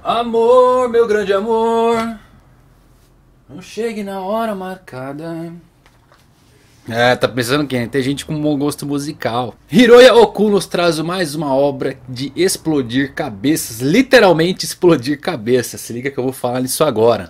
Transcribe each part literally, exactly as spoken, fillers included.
Amor, meu grande amor, não chegue na hora marcada. É, tá pensando quem? Tem gente com um bom gosto musical. Hiroya Oku nos traz mais uma obra de explodir cabeças. Literalmente explodir cabeças. Se liga que eu vou falar nisso agora.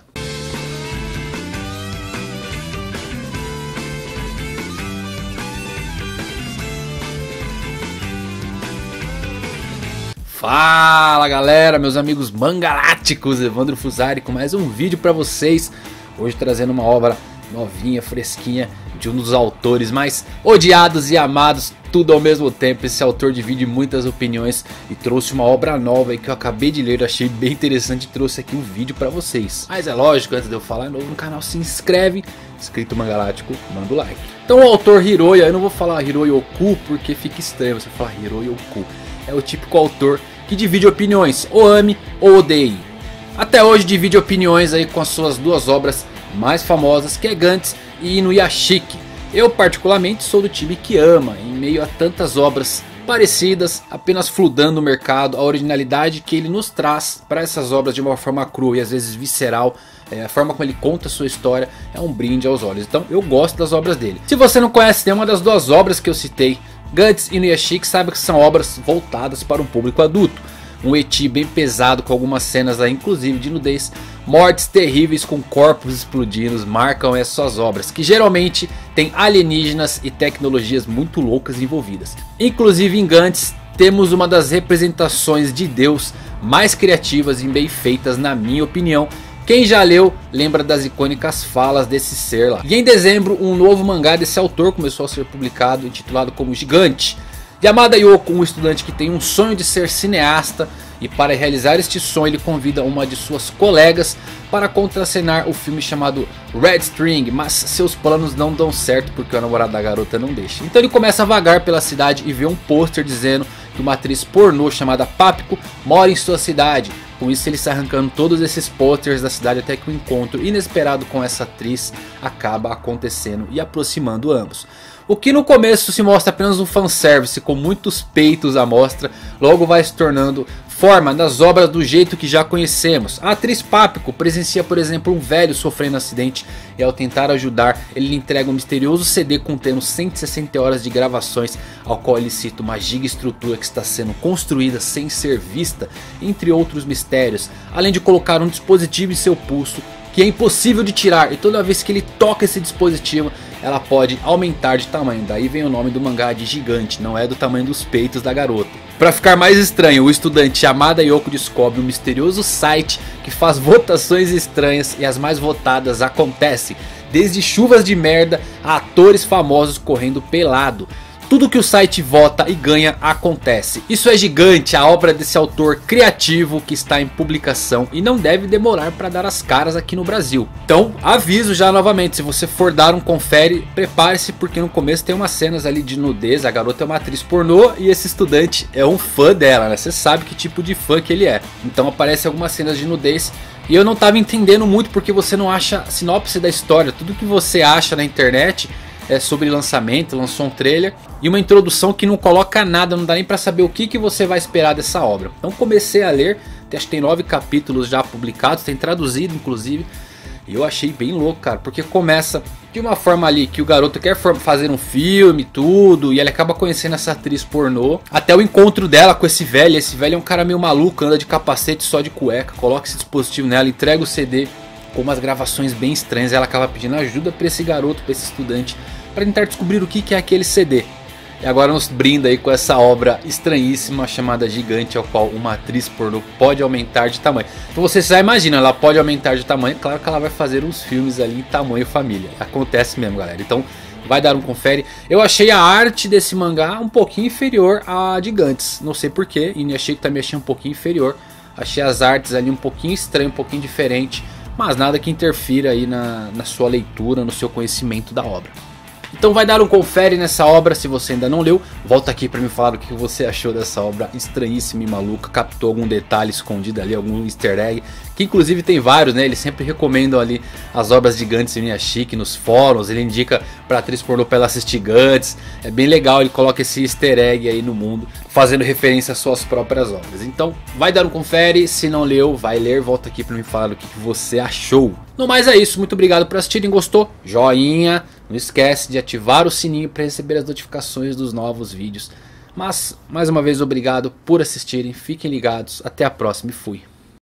Fala galera, meus amigos mangaláticos, Evandro Fusari com mais um vídeo pra vocês. Hoje trazendo uma obra novinha, fresquinha, de um dos autores mais odiados e amados, tudo ao mesmo tempo. Esse autor divide muitas opiniões e trouxe uma obra nova aí que eu acabei de ler, eu achei bem interessante e trouxe aqui um vídeo pra vocês. Mas é lógico, antes de eu falar, é novo no canal, se inscreve, inscrito mangalático, manda o like. Então o autor Hiroya, eu não vou falar Hiroya Oku porque fica estranho você falar Hiroya Oku. É o típico autor que divide opiniões, ou ame ou odeie. Até hoje divide opiniões aí com as suas duas obras mais famosas, que é Gantz e Inuyashiki. Eu particularmente sou do time que ama, em meio a tantas obras parecidas, apenas fludando o mercado, a originalidade que ele nos traz para essas obras de uma forma crua e às vezes visceral. É, a forma como ele conta a sua história é um brinde aos olhos. Então eu gosto das obras dele. Se você não conhece nenhuma das duas obras que eu citei, Gantz e Inuyashiki, sabe que são obras voltadas para um público adulto. Um eti bem pesado com algumas cenas aí, inclusive de nudez. Mortes terríveis com corpos explodindo marcam essas obras, que geralmente tem alienígenas e tecnologias muito loucas envolvidas. Inclusive em Gantz temos uma das representações de Deus mais criativas e bem feitas, na minha opinião. Quem já leu lembra das icônicas falas desse ser lá. E em dezembro um novo mangá desse autor começou a ser publicado, intitulado como Gigante. Yamada Yoko, um estudante que tem um sonho de ser cineasta, e para realizar este sonho ele convida uma de suas colegas para contracenar o filme chamado Red String, mas seus planos não dão certo porque o namorado da garota não deixa. Então ele começa a vagar pela cidade e vê um pôster dizendo que uma atriz pornô chamada Papiko mora em sua cidade. Com isso ele sai arrancando todos esses posters da cidade até que o encontro inesperado com essa atriz acaba acontecendo e aproximando ambos. O que no começo se mostra apenas um fanservice com muitos peitos à mostra, logo vai se tornando forma das obras do jeito que já conhecemos. A atriz Papiko presencia, por exemplo, um velho sofrendo um acidente e ao tentar ajudar ele lhe entrega um misterioso C D contendo cento e sessenta horas de gravações, ao qual ele cita uma giga estrutura que está sendo construída sem ser vista, entre outros mistérios, além de colocar um dispositivo em seu pulso que é impossível de tirar, e toda vez que ele toca esse dispositivo ela pode aumentar de tamanho. Daí vem o nome do mangá de Gigante, não é do tamanho dos peitos da garota. Para ficar mais estranho, o estudante Yamada Yoko descobre um misterioso site que faz votações estranhas e as mais votadas acontecem, desde chuvas de merda a atores famosos correndo pelado. Tudo que o site vota e ganha acontece. Isso é Gigante, a obra desse autor criativo que está em publicação e não deve demorar para dar as caras aqui no Brasil. Então aviso já novamente, se você for dar um confere, prepare-se porque no começo tem umas cenas ali de nudez. A garota é uma atriz pornô e esse estudante é um fã dela, né? Você sabe que tipo de fã que ele é. Então aparecem algumas cenas de nudez. E eu não estava entendendo muito porque você não acha sinopse da história. Tudo que você acha na internet é sobre lançamento, lançou um trailer e uma introdução que não coloca nada, não dá nem pra saber o que, que você vai esperar dessa obra. Então comecei a ler, acho que tem nove capítulos já publicados, tem traduzido inclusive. E eu achei bem louco, cara, porque começa de uma forma ali que o garoto quer fazer um filme, tudo, e ele acaba conhecendo essa atriz pornô, até o encontro dela com esse velho. Esse velho é um cara meio maluco, anda de capacete só de cueca, coloca esse dispositivo nela, entrega o C D com umas gravações bem estranhas. Ela acaba pedindo ajuda para esse garoto, para esse estudante, para tentar descobrir o que, que é aquele C D. E agora nos brinda aí com essa obra estranhíssima chamada Gigante, ao qual uma atriz pornô pode aumentar de tamanho. Então você já imagina, ela pode aumentar de tamanho, claro que ela vai fazer uns filmes ali em tamanho família. Acontece mesmo, galera. Então vai dar um confere. Eu achei a arte desse mangá um pouquinho inferior a de Gantz, não sei porquê. E achei que também achei um pouquinho inferior. Achei as artes ali um pouquinho estranho, um pouquinho diferente, mas nada que interfira aí na, na sua leitura, no seu conhecimento da obra. Então vai dar um confere nessa obra se você ainda não leu. Volta aqui para me falar o que você achou dessa obra estranhíssima e maluca. Captou algum detalhe escondido ali, algum easter egg, que inclusive tem vários, né? Eles sempre recomendam ali as obras de Gantz e Miyashiki nos fóruns. Ele indica pra atriz pornô pra ela assistir Gantz. É bem legal, ele coloca esse easter egg aí no mundo, fazendo referência às suas próprias obras. Então vai dar um confere, se não leu, vai ler. Volta aqui para me falar o que você achou. No mais é isso, muito obrigado por assistirem, gostou? Joinha, não esquece de ativar o sininho para receber as notificações dos novos vídeos. Mas, mais uma vez, obrigado por assistirem, fiquem ligados, até a próxima e fui.